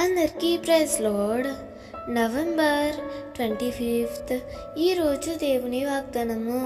అందరికీ praise lord. November 25 ఈరోజు దేవుని వాగ్దానము.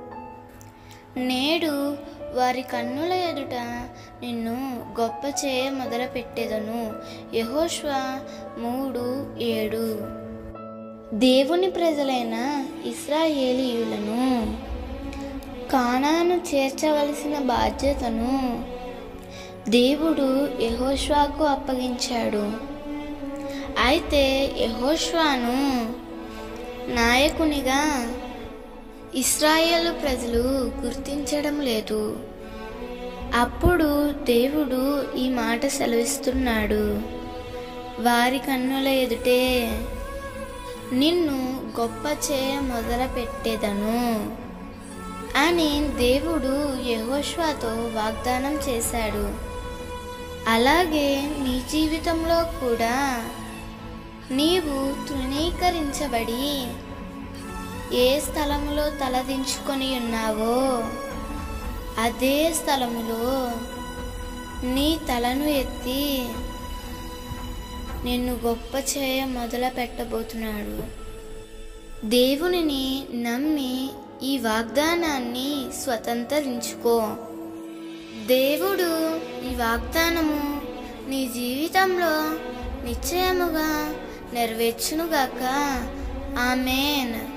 నేడు వారి కన్నుల ఎదుట నిన్ను గొప్ప చేయ మొదలుపెట్టెదను. యెహోషువ 3:7. దేవుని ప్రజలైన ఇశ్రాయేలీయులను కానాను చేర్చవలసిన బాధ్యతను దేవుడు యెహోషువకు అప్పగించాడు. అయితే యెహోషువను నాయకునిగా ఇశ్రాయేలు ప్రజలు గుర్తించడం లేదు. అప్పుడు దేవుడు ఈ మాట సెలవిస్తున్నాడు: వారి కన్నుల ఎదుటే నిన్ను గొప్ప చేయ మొదలుపెట్టెదను అని దేవుడు యెహోషువతో వాగ్దానం చేశాడు. అలాగే నీ జీవితంలో కూడా నీవు తృణీకరించబడి ఏ స్థలములో తలదించుకొని ఉన్నావో అదే స్థలములో నీ తలను ఎత్తి నిన్ను గొప్ప చేయ మొదలు పెట్టబోతున్నాడు. దేవునిని నమ్మి ఈ వాగ్దానాన్ని స్వతంత్రించుకో. దేవుడు ఈ వాగ్దానము నీ జీవితంలో నిశ్చయముగా నెరవేర్చునుగాక. ఆమేన్.